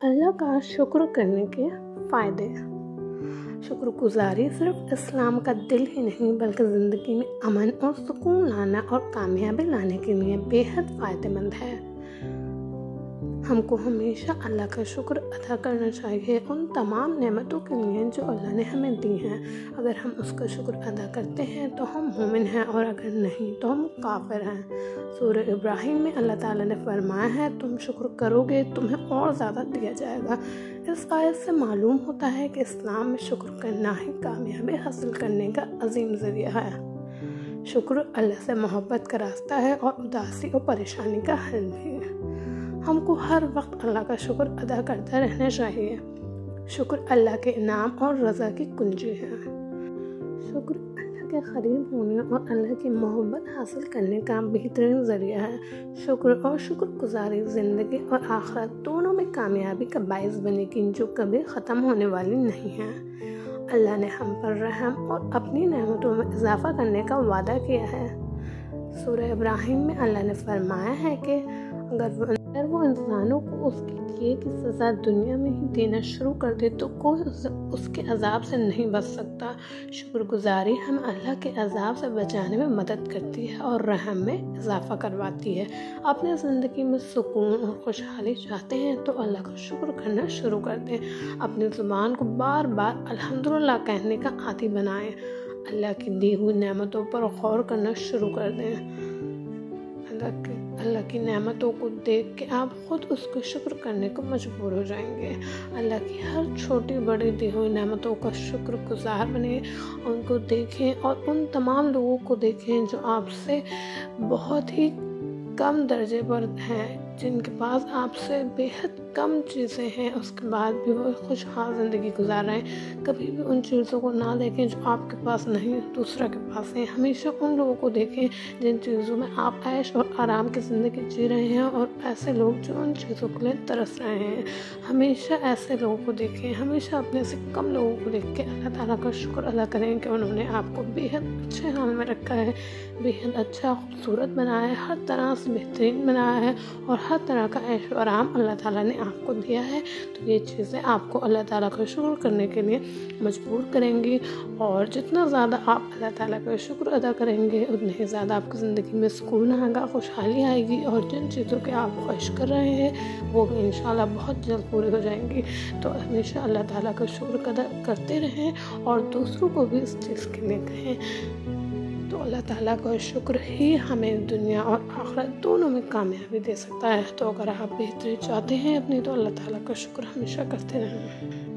अल्लाह का शुक्र करने के फ़ायदे। शुक्रगुज़ारी सिर्फ़ इस्लाम का दिल ही नहीं बल्कि ज़िंदगी में अमन और सुकून लाना और कामयाबी लाने के लिए बेहद फ़ायदेमंद है। हमको हमेशा अल्लाह का शुक्र अदा करना चाहिए उन तमाम नेमतों के लिए जो अल्लाह ने हमें दी हैं। अगर हम उसका शुक्र अदा करते हैं तो हम मोमिन हैं और अगर नहीं तो हम काफिर हैं। सूरह इब्राहिम में अल्लाह ताला ने फरमाया है, तुम शुक्र करोगे तुम्हें और ज़्यादा दिया जाएगा। इस आयत से मालूम होता है कि इस्लाम में शुक्र करना ही कामयाबी हासिल करने का अजीम ज़रिया है। शुक्र अल्लाह से मोहब्बत का रास्ता है और उदासी और परेशानी का हल भी है। हमको हर वक्त अल्लाह का शुक्र अदा करते रहना चाहिए। शुक्र अल्लाह के इनाम और रज़ा की कुंजी है। शुक्र अल्लाह के करीब होने और अल्लाह की मोहब्बत हासिल करने का बेहतरीन ज़रिया है। शुक्र और शुक्रगुज़ारी ज़िंदगी और आखिरत दोनों में कामयाबी का बाइस बनेगी जो कभी ख़त्म होने वाली नहीं है। अल्लाह ने हम पर रहम और अपनी नेमतों में इजाफ़ा करने का वादा किया है। सूरह इब्राहिम में अल्लाह ने फरमाया है कि अगर वो इंसानों को उसके किए की सज़ा दुनिया में ही देना शुरू कर दे तो कोई उसके अजाब से नहीं बच सकता। शुक्रगुज़ारी हमें अल्लाह के अजाब से बचाने में मदद करती है और रहम में इजाफ़ा करवाती है। अपने ज़िंदगी में सुकून और खुशहाली चाहते हैं तो अल्लाह का शुक्र करना शुरू कर दें। अपनी ज़ुबान को बार बार अल्हम्दुलिल्लाह कहने का आदी बनाएं। अल्लाह की दी हुई नेमतों पर गौर करना शुरू कर दें। अल्लाह की नेमतों को देख के आप खुद उसको शुक्र करने को मजबूर हो जाएंगे। अल्लाह की हर छोटी बड़ी दी हुई नेमतों का शुक्रगुज़ार बने, उनको देखें और उन तमाम लोगों को देखें जो आपसे बहुत ही कम दर्जे पर हैं, जिनके पास आपसे बेहद कम चीज़ें हैं, उसके बाद भी वो खुशहाल ज़िंदगी गुजार रहे हैं। कभी भी उन चीज़ों को ना देखें जो आपके पास नहीं दूसरा के पास है। हमेशा उन लोगों को देखें जिन चीज़ों में आप ऐश और आराम की ज़िंदगी जी रहे हैं और ऐसे लोग जो उन चीज़ों के लिए तरस रहे हैं। हमेशा ऐसे लोगों को देखें। हमेशा अपने से कम लोगों को देख के अल्लाह ताला का शुक्र अदा करें कि उन्होंने आपको बेहद अच्छे हाल में रखा है, बेहद अच्छा खूबसूरत बनाया है, हर तरह से बेहतरीन बनाया है और हर तरह का ऐश और आराम अल्लाह ताला ने आपको दिया है। तो ये चीज़ें आपको अल्लाह ताला का शुक्र करने के लिए मजबूर करेंगी और जितना ज़्यादा आप अल्लाह ताला का शुक्र अदा करेंगे उतने ही ज़्यादा आपकी ज़िंदगी में सुकून आएगा, खुशहाली आएगी और जिन चीज़ों के आप ख्वाहिश कर रहे हैं वो भी इंशाल्लाह बहुत जल्द पूरी हो जाएंगी। तो हमेशा अल्लाह ताला का शुक्र अदा करते रहें और दूसरों को भी इस चीज़ के लिए कहें। तो अल्लाह ताला का शुक्र ही हमें दुनिया और आखिरत दोनों में कामयाबी दे सकता है। तो अगर आप बेहतरी चाहते हैं अपनी तो अल्लाह ताला का शुक्र हमेशा करते रहें।